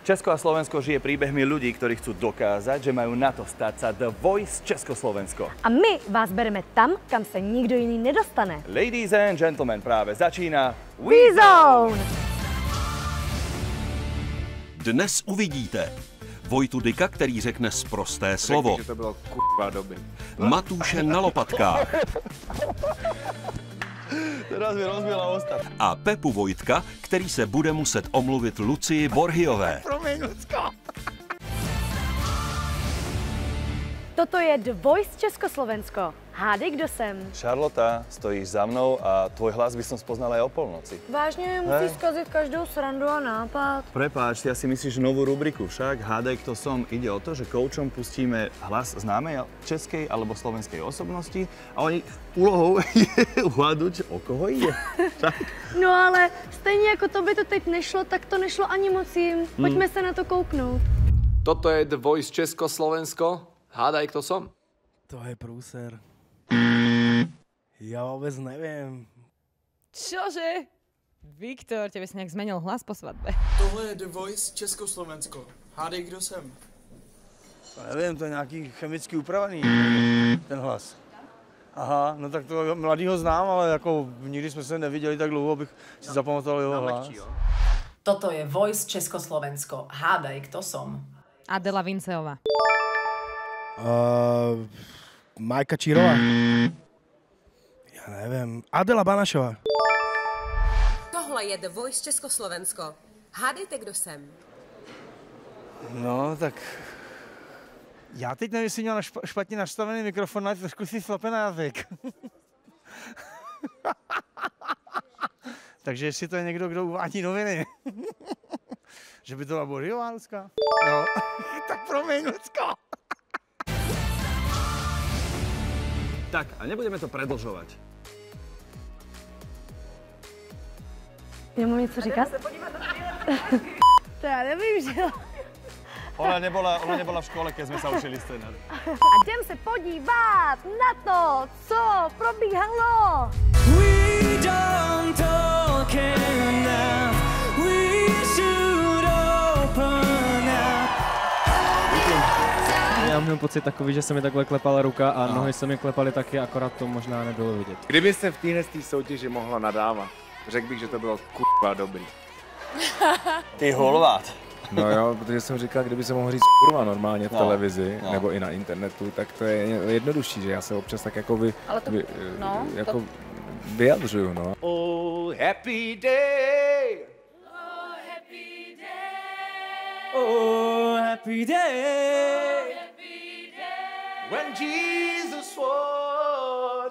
Česko a Slovensko žije príbehmi ľudí, ktorí chcú dokázať, že majú na to stať sa The Voice Československo. A my vás bereme tam, kam se nikdo jiný nedostane. Ladies and gentlemen, práve začíná WeZone! Dnes uvidíte Vojtu Dyka, který řekne sprosté slovo. Že to bylo kurva dobrý. Matúše na lopatkách. Teraz mi rozbila ústa. A Pepu Vojtka, který se bude muset omluvit Lucii Borhiové. Promiň, Lucko. Toto je The Voice Československo. Hádej, kdo jsem. Charlotta, stojíš za mnou a tvoj hlas by som spoznal aj o polnoci. Vážně musíš zkazit každou srandu a nápad. Prepáč, ty asi myslíš novú rubriku, však hádaj, kto som. Ide o to, že koučom pustíme hlas známej českej alebo slovenskej osobnosti a oni úlohou je uhádnuť, o koho ide. No ale stejně jako to by to teď nešlo, tak to nešlo ani moc jim. Pojďme se na to kouknout. Toto je The Voice Československo. Hádaj, kto som? To je průser. Já vůbec nevím. Čože? Viktor, tebe si nějak zmenil hlas po svatbe. Tohle je The Voice Československo. Hádej, kdo jsem. To nevím, to je nějaký chemicky upravený, ten hlas. Aha, no tak to mladýho znám, ale jako nikdy jsme se neviděli tak dlouho, abych si zapamatoval jeho hlas. Toto je Voice Československo. Hádaj, kto som. Adela Vinceová. Majka Čírová. Já nevím. Adela Banašová. Tohle je The Voice Československo. Hádejte, kdo jsem. No, tak... Já teď nevím, jestli měl špatně nastavený mikrofon, ale trošku si slape na jazyk. Takže jestli to je někdo, kdo uvádí noviny. Že by to byla Borhiová, Lucka? Jo. Tak promiň, Lucko. Tak, a nebudeme to predlžovať. Já mám něco říkat? To já nevím, že jo. Ona nebola v škole, keď sme sa učili scénář. A jdem se podívat na to, co probíhalo. We don't talk enough. We should open up. Já měl pocit takový, že se mi takhle klepala ruka a nohy se mi klepaly taky, akorát to možná nebylo vidět. Kdyby se v téhle soutěži mohla nadávat, řekl bych, že to bylo kurva dobrý. Ty holvát. No jo, protože jsem říkal, kdyby se mohl říct kurva normálně v televizi nebo i na internetu, tak to je jednodušší, že já se občas tak jako vyjadřuju, no. Oh, happy day. Oh, happy day. Oh, happy day. When Jesus swore.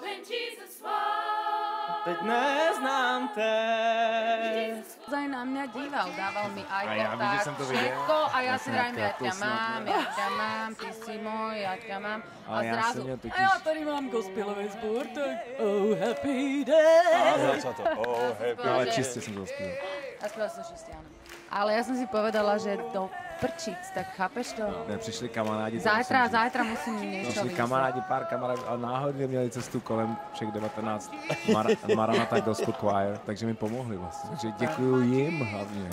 Teď neznám teď. Zaj na mě díval, dával mi já vím, že jsem to viděl. a já si hrajím, já tě mám, ty jsi můj, já tě mám. A zrazu, a já tady mám gospelový sbor, tak oh happy day. Oh, happy Ale čistě jsem to zaspíval. A zpíval jsem čistě, ano. Ale já jsem si povedala, že do prčic, tak chápeš to? Ne, přišli kamarádi. Zajtra musím něco Přišli vymyslet. pár kamarádů a náhodně měli cestu kolem všech 19 Maranatha Gospel Choir, takže mi pomohli vlastně. Takže děkuju jim hlavně.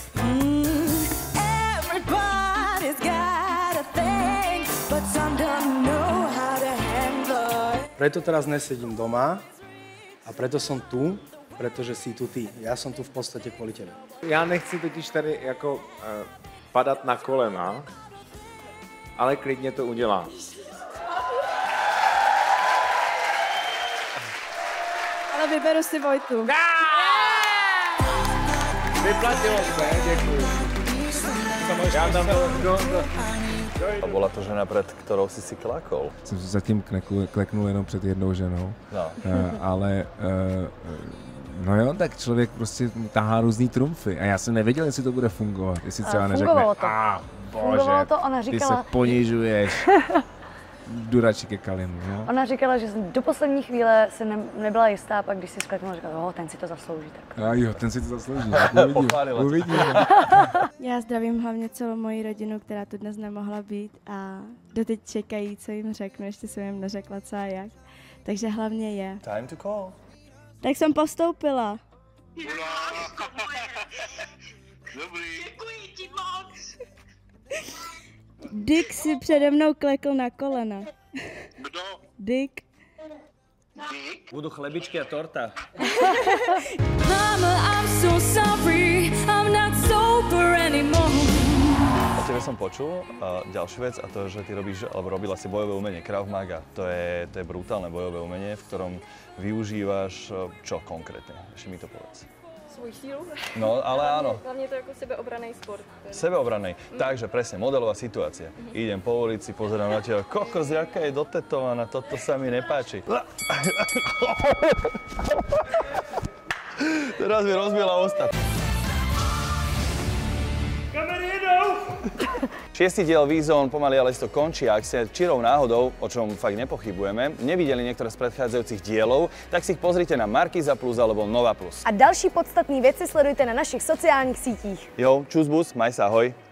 Preto teraz nesedím doma a preto som tu, pretože si tu ty. Já jsem tu v podstatě kvůli tebe. Já nechci totiž tady jako padat na kolena, ale klidně to udělám. Ale vyberu si Vojtu. Vyplatilo se, děkuji. Já tam A bola to žena, pred ktorou si klakol. Jsem si zatím kleknul jenom před jednou ženou, ale no jo, tak člověk prostě tahá různý trumfy a já jsem nevěděl, jestli to bude fungovat, jestli třeba neřekne, Fungovalo to, ona ty říkala... se ponižuješ, durači ke kalimu, no. Ona říkala, že do poslední chvíle se nebyla jistá, a pak když si skleknula, říkala, ten si to zaslouží. Tak. A jo, ten si to zaslouží, uvidíme. Já zdravím hlavně celou moji rodinu, která tu dnes nemohla být a doteď čekají, co jim řeknu, ještě jsem jim neřekla co a jak. Takže hlavně je. Time to call. Tak jsem postoupila. Dobrý. Děkuji ti moc. Dick si přede mnou klekl na kolena. Kdo? Dick. Dick? Budú chlebičky a torta. Mama, I'm so sorry, I'm not sober anymore. O tebe som počul ďalšiu vec a to, že ty robíš, alebo robila si bojové umenie Krav Maga. To je brutálne bojové umenie, v ktorom využívaš čo konkrétne? Ešte mi to povedz. Svoj sílu. No, ale áno. Hlavne to je ako sebeobraný sport. Sebeobraný. Takže presne, modelová situácia. Idem po ulici, pozerám na teba, kokos, jaká je dotetovaná, toto sa mi nepáči. Teraz mi rozbila ústa. Kamery jedou! 6. diel V-Zone pomaly ale to končí a ak ste čirou náhodou, o čom fakt nepochybujeme, nevideli niektoré z predchádzajúcich dielov, tak si ich pozrite na Markíza Plus alebo Nova Plus. A další podstatné věci sledujte na našich sociálních sítích. Jo, čus bus, maj sa, ahoj.